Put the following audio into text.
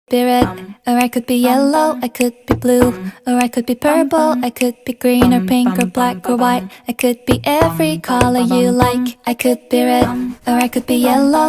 be red, or I could be yellow, I could be blue, or I could be purple, I could be green or pink or black or white. I could be every color you like. I could be red, or I could be yellow.